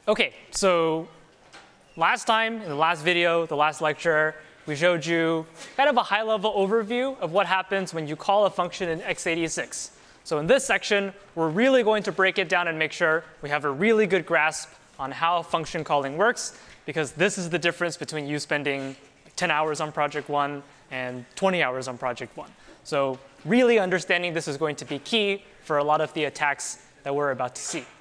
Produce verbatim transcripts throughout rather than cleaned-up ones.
OK, so last time, in the last video, the last lecture, we showed you kind of a high-level overview of what happens when you call a function in x eighty-six. So in this section, we're really going to break it down and make sure we have a really good grasp on how function calling works, because this is the difference between you spending ten hours on project one and twenty hours on project one. So really understanding this is going to be key for a lot of the attacks that we're about to see.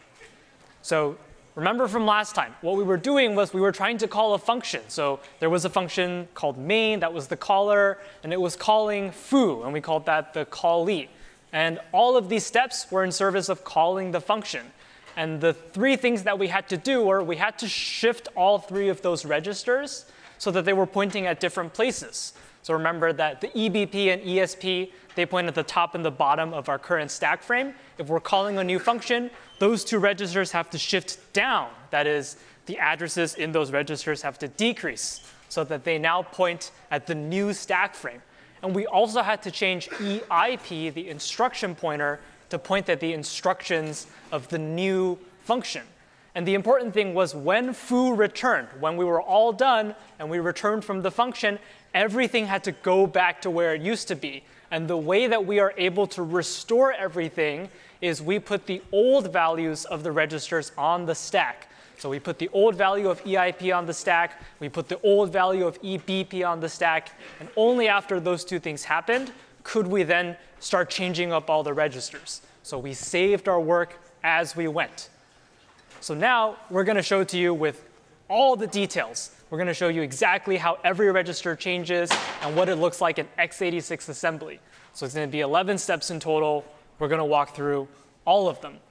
So remember from last time, what we were doing was we were trying to call a function. So there was a function called main that was the caller, and it was calling foo, and we called that the callee. And all of these steps were in service of calling the function. And the three things that we had to do were we had to shift all three of those registers so that they were pointing at different places. So remember that the E B P and E S P, they point at the top and the bottom of our current stack frame. If we're calling a new function, those two registers have to shift down. That is, the addresses in those registers have to decrease so that they now point at the new stack frame. And we also had to change E I P, the instruction pointer, to point at the instructions of the new function. And the important thing was when foo returned, when we were all done and we returned from the function, everything had to go back to where it used to be. And the way that we are able to restore everything is we put the old values of the registers on the stack. So we put the old value of E I P on the stack. We put the old value of E B P on the stack. And only after those two things happened could we then start changing up all the registers. So we saved our work as we went. So now we're going to show it to you with all the details. We're going to show you exactly how every register changes and what it looks like in x eighty-six assembly. So it's going to be eleven steps in total. We're going to walk through all of them.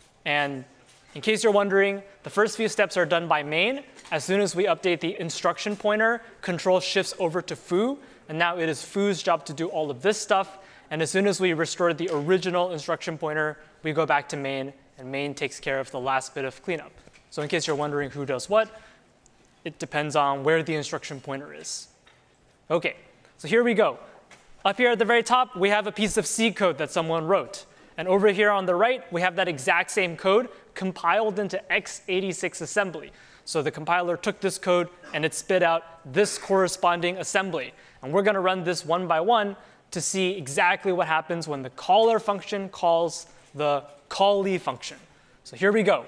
And in case you're wondering, the first few steps are done by main. As soon as we update the instruction pointer, control shifts over to foo. And now it is foo's job to do all of this stuff. And as soon as we restore the original instruction pointer, we go back to main. And main takes care of the last bit of cleanup. So in case you're wondering who does what, it depends on where the instruction pointer is. OK, so here we go. Up here at the very top, we have a piece of C code that someone wrote. And over here on the right, we have that exact same code compiled into x eighty-six assembly. So the compiler took this code, and it spit out this corresponding assembly. And we're going to run this one by one to see exactly what happens when the caller function calls the callee function. So here we go.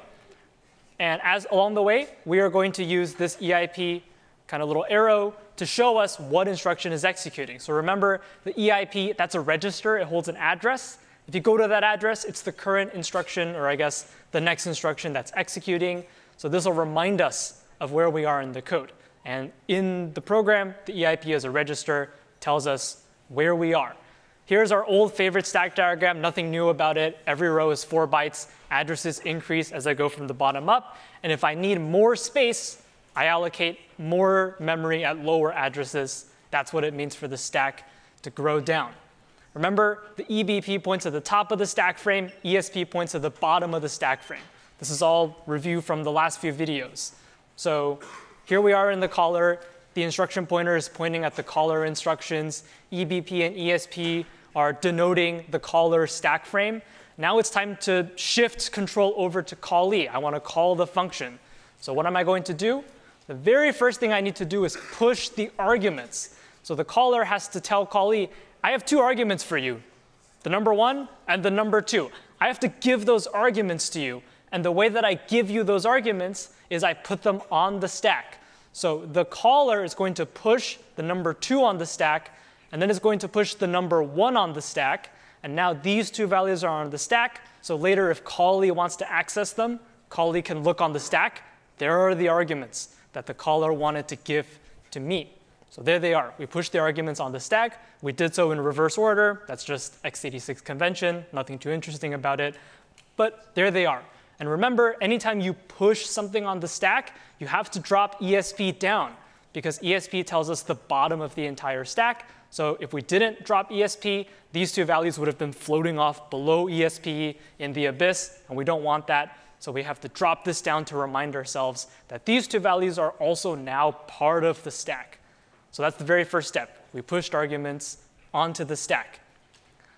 And as along the way, we are going to use this E I P kind of little arrow to show us what instruction is executing. So remember, the E I P, that's a register. It holds an address. If you go to that address, it's the current instruction, or I guess the next instruction that's executing. So this will remind us of where we are in the code. And in the program, the E I P as a register tells us where we are. Here's our old favorite stack diagram, nothing new about it. Every row is four bytes. Addresses increase as I go from the bottom up. And if I need more space, I allocate more memory at lower addresses. That's what it means for the stack to grow down. Remember, the E B P points at the top of the stack frame. E S P points at the bottom of the stack frame. This is all review from the last few videos. So here we are in the caller. The instruction pointer is pointing at the caller instructions. E B P and E S P are denoting the caller stack frame. Now it's time to shift control over to callee. I want to call the function. So what am I going to do? The very first thing I need to do is push the arguments. So the caller has to tell callee, I have two arguments for you, the number one and the number two. I have to give those arguments to you. And the way that I give you those arguments is I put them on the stack. So the caller is going to push the number two on the stack, and then it's going to push the number one on the stack. And now these two values are on the stack. So later, if callee wants to access them, callee can look on the stack. There are the arguments that the caller wanted to give to me. So there they are. We pushed the arguments on the stack. We did so in reverse order. That's just x eighty-six convention. Nothing too interesting about it. But there they are. And remember, anytime you push something on the stack, you have to drop E S P down, because E S P tells us the bottom of the entire stack. So if we didn't drop E S P, these two values would have been floating off below E S P in the abyss, and we don't want that. So we have to drop this down to remind ourselves that these two values are also now part of the stack. So that's the very first step. We pushed arguments onto the stack.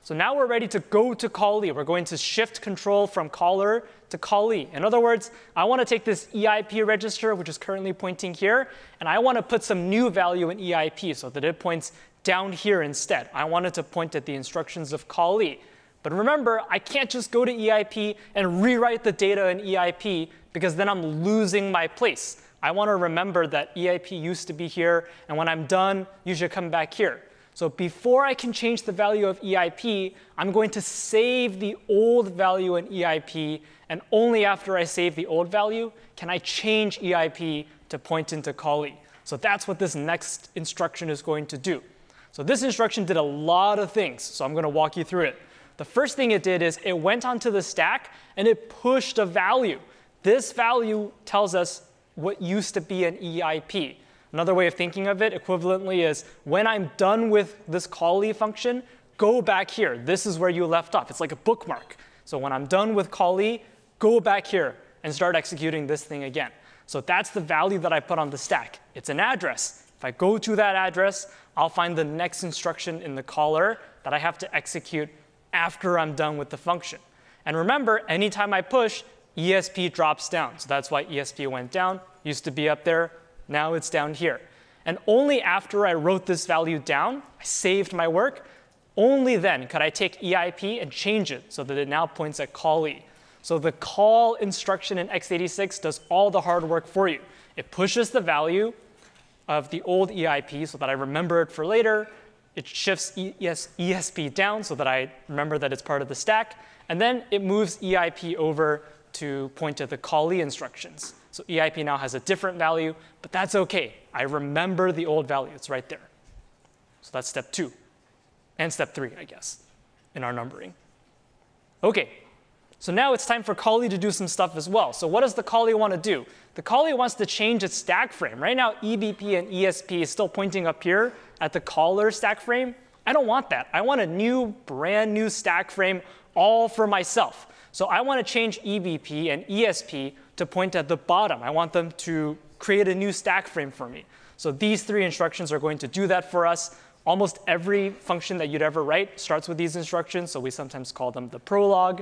So now we're ready to go to callee. We're going to shift control from caller to callee. In other words, I want to take this E I P register, which is currently pointing here, and I want to put some new value in E I P so that it points down here instead. I want it to point at the instructions of callee. But remember, I can't just go to E I P and rewrite the data in E I P because then I'm losing my place. I want to remember that E I P used to be here, and when I'm done, you should come back here. So before I can change the value of E I P, I'm going to save the old value in E I P, and only after I save the old value can I change E I P to point into callee. So that's what this next instruction is going to do. So this instruction did a lot of things, so I'm going to walk you through it. The first thing it did is it went onto the stack and it pushed a value. This value tells us what used to be an E I P. Another way of thinking of it equivalently is when I'm done with this callee function, go back here. This is where you left off. It's like a bookmark. So when I'm done with callee, go back here and start executing this thing again. So that's the value that I put on the stack. It's an address. If I go to that address, I'll find the next instruction in the caller that I have to execute after I'm done with the function. And remember, anytime I push, E S P drops down. So that's why E S P went down. Used to be up there. Now it's down here. And only after I wrote this value down, I saved my work, only then could I take E I P and change it so that it now points at callee. So the call instruction in x eighty-six does all the hard work for you. It pushes the value of the old E I P so that I remember it for later. It shifts E S P down so that I remember that it's part of the stack. And then it moves E I P over to point at the callee instructions. So E I P now has a different value, but that's OK. I remember the old value. It's right there. So that's step two. And step three, I guess, in our numbering. OK. So now it's time for callee to do some stuff as well. So what does the callee want to do? The callee wants to change its stack frame. Right now, E B P and E S P is still pointing up here at the caller stack frame. I don't want that. I want a new, brand new stack frame all for myself. So I want to change E B P and E S P to point at the bottom. I want them to create a new stack frame for me. So these three instructions are going to do that for us. Almost every function that you'd ever write starts with these instructions, so we sometimes call them the prologue.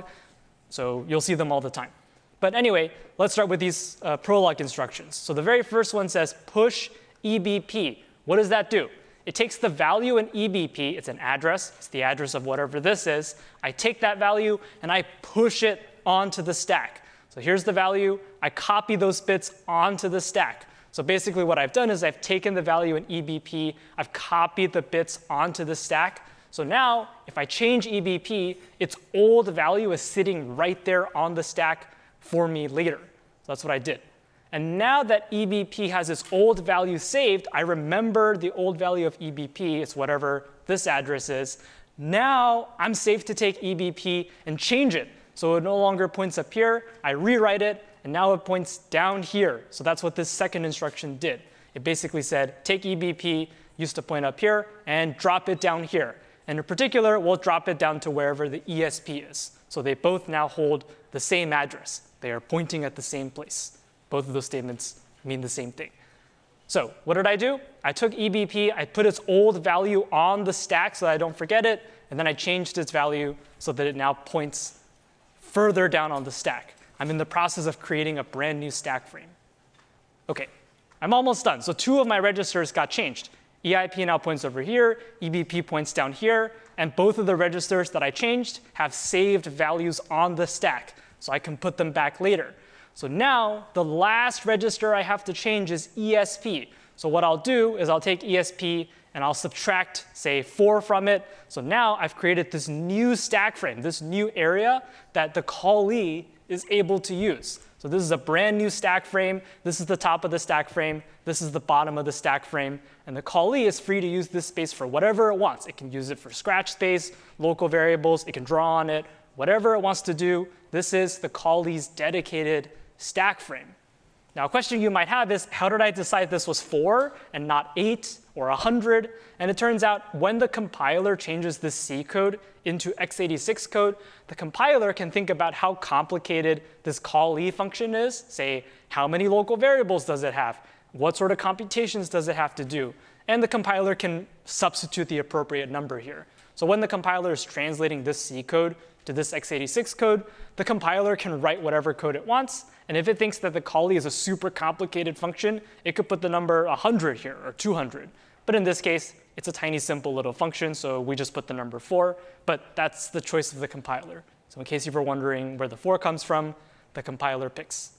So you'll see them all the time. But anyway, let's start with these uh, prologue instructions. So the very first one says push E B P. What does that do? It takes the value in E B P. It's an address. It's the address of whatever this is. I take that value, and I push it onto the stack. So here's the value. I copy those bits onto the stack. So basically what I've done is I've taken the value in E B P. I've copied the bits onto the stack. So now if I change E B P, its old value is sitting right there on the stack for me later. So that's what I did. And now that E B P has its old value saved, I remember the old value of E B P. It's whatever this address is. Now I'm safe to take E B P and change it. So it no longer points up here. I rewrite it, and now it points down here. So that's what this second instruction did. It basically said, take E B P, used to point up here, and drop it down here. And in particular, we'll drop it down to wherever the E S P is. So they both now hold the same address. They are pointing at the same place. Both of those statements mean the same thing. So what did I do? I took E B P, I put its old value on the stack so that I don't forget it, and then I changed its value so that it now points further down on the stack. I'm in the process of creating a brand new stack frame. OK, I'm almost done. So two of my registers got changed. E I P now points over here, E B P points down here, and both of the registers that I changed have saved values on the stack, so I can put them back later. So now the last register I have to change is E S P. So what I'll do is I'll take E S P and I'll subtract, say, four from it. So now I've created this new stack frame, this new area that the callee is able to use. So this is a brand new stack frame. This is the top of the stack frame. This is the bottom of the stack frame. And the callee is free to use this space for whatever it wants. It can use it for scratch space, local variables. It can draw on it, whatever it wants to do. This is the callee's dedicated stack frame. Now, a question you might have is, how did I decide this was four and not eight or one hundred? And it turns out when the compiler changes this C code into x eighty-six code, the compiler can think about how complicated this callee function is. Say, how many local variables does it have? What sort of computations does it have to do? And the compiler can substitute the appropriate number here. So when the compiler is translating this C code to this x eighty-six code, the compiler can write whatever code it wants. And if it thinks that the callee is a super complicated function, it could put the number one hundred here or two hundred. But in this case, it's a tiny, simple little function, so we just put the number four. But that's the choice of the compiler. So in case you were wondering where the four comes from, the compiler picks.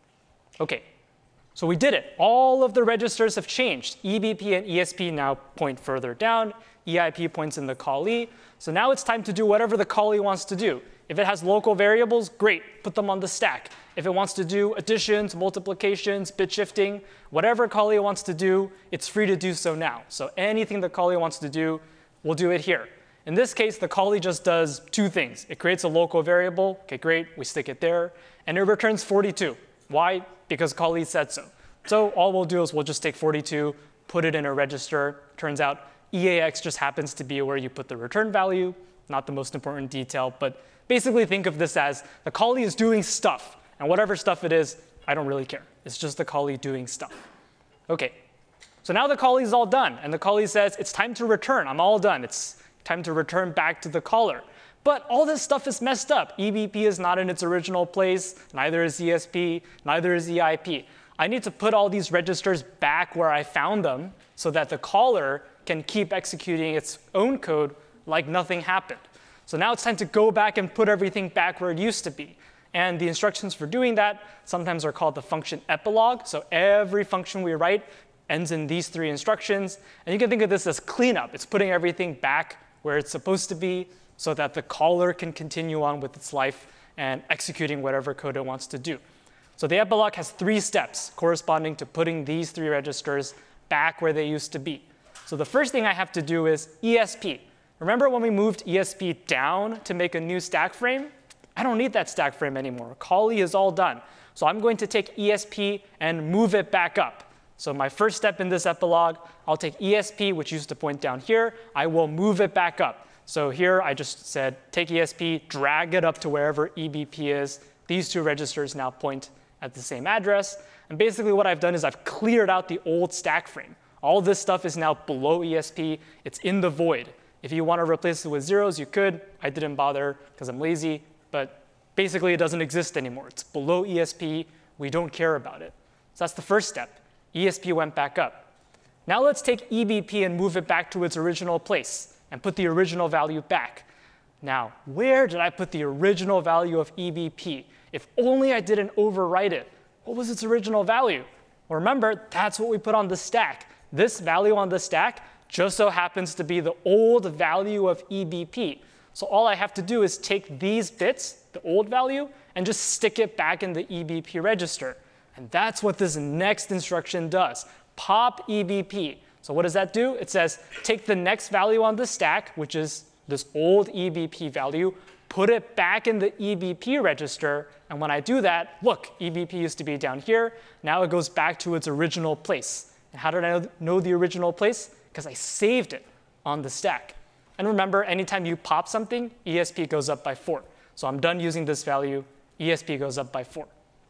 OK, so we did it. All of the registers have changed. E B P and E S P now point further down. E I P points in the callee. So now it's time to do whatever the callee wants to do. If it has local variables, great, put them on the stack. If it wants to do additions, multiplications, bit shifting, whatever callee wants to do, it's free to do so now. So anything the callee wants to do, we'll do it here. In this case, the callee just does two things. It creates a local variable. OK, great, we stick it there. And it returns forty-two. Why? Because callee said so. So all we'll do is we'll just take forty-two, put it in a register. Turns out E A X just happens to be where you put the return value. Not the most important detail, but basically think of this as the callee is doing stuff. And whatever stuff it is, I don't really care. It's just the callee doing stuff. OK, so now the callee is all done. And the callee says, it's time to return. I'm all done. It's time to return back to the caller. But all this stuff is messed up. E B P is not in its original place. Neither is E S P. Neither is E I P. I need to put all these registers back where I found them so that the caller can keep executing its own code like nothing happened. So now it's time to go back and put everything back where it used to be. And the instructions for doing that sometimes are called the function epilogue. So every function we write ends in these three instructions. And you can think of this as cleanup. It's putting everything back where it's supposed to be so that the caller can continue on with its life and executing whatever code it wants to do. So the epilogue has three steps corresponding to putting these three registers back where they used to be. So the first thing I have to do is E S P. Remember when we moved E S P down to make a new stack frame? I don't need that stack frame anymore. Callee is all done. So I'm going to take E S P and move it back up. So my first step in this epilogue, I'll take E S P, which used to point down here. I will move it back up. So here I just said, take E S P, drag it up to wherever E B P is. These two registers now point at the same address. And basically what I've done is I've cleared out the old stack frame. All this stuff is now below E S P. It's in the void. If you want to replace it with zeros, you could. I didn't bother because I'm lazy. But basically, it doesn't exist anymore. It's below E S P. We don't care about it. So that's the first step. E S P went back up. Now let's take E B P and move it back to its original place and put the original value back. Now, where did I put the original value of E B P? If only I didn't overwrite it. What was its original value? Well, remember, that's what we put on the stack. This value on the stack just so happens to be the old value of E B P. So all I have to do is take these bits, the old value, and just stick it back in the E B P register. And that's what this next instruction does. Pop E B P. So what does that do? It says, take the next value on the stack, which is this old E B P value, put it back in the E B P register. And when I do that, look, E B P used to be down here. Now it goes back to its original place. And how did I know the original place? Because I saved it on the stack. And remember, anytime you pop something, E S P goes up by four. So I'm done using this value. E S P goes up by four.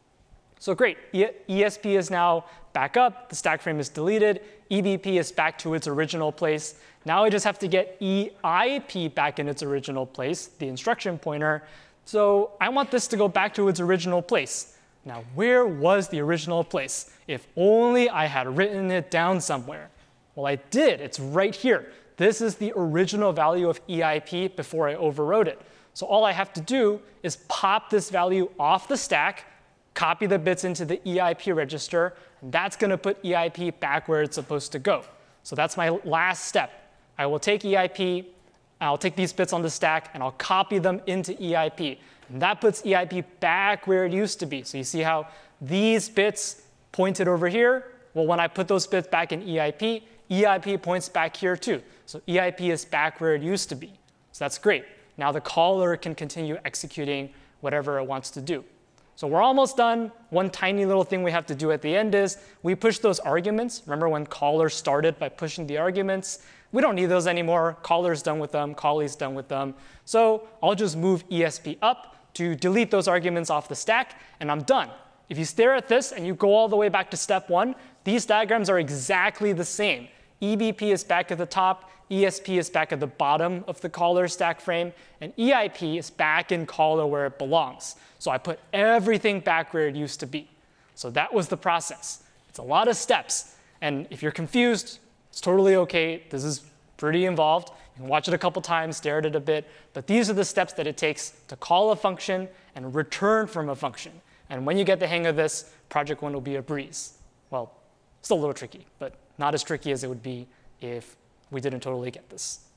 So great. E S P is now back up. The stack frame is deleted. E B P is back to its original place. Now I just have to get E I P back in its original place, the instruction pointer. So I want this to go back to its original place. Now, where was the original place? If only I had written it down somewhere. Well, I did. It's right here. This is the original value of E I P before I overwrote it. So all I have to do is pop this value off the stack, copy the bits into the E I P register, and that's going to put E I P back where it's supposed to go. So that's my last step. I will take E I P, I'll take these bits on the stack, and I'll copy them into E I P. And that puts E I P back where it used to be. So you see how these bits pointed over here? Well, when I put those bits back in E I P, E I P points back here too. So E I P is back where it used to be. So that's great. Now the caller can continue executing whatever it wants to do. So we're almost done. One tiny little thing we have to do at the end is we push those arguments. Remember when caller started by pushing the arguments? We don't need those anymore. Caller's done with them. Callee's done with them. So I'll just move E S P up to delete those arguments off the stack, and I'm done. If you stare at this and you go all the way back to step one, these diagrams are exactly the same. E B P is back at the top, E S P is back at the bottom of the caller stack frame, and E I P is back in caller where it belongs. So I put everything back where it used to be. So that was the process. It's a lot of steps. And if you're confused, it's totally OK. This is pretty involved. You can watch it a couple times, stare at it a bit. But these are the steps that it takes to call a function and return from a function. And when you get the hang of this, project one will be a breeze. Well, still a little tricky, but not as tricky as it would be if we didn't totally get this.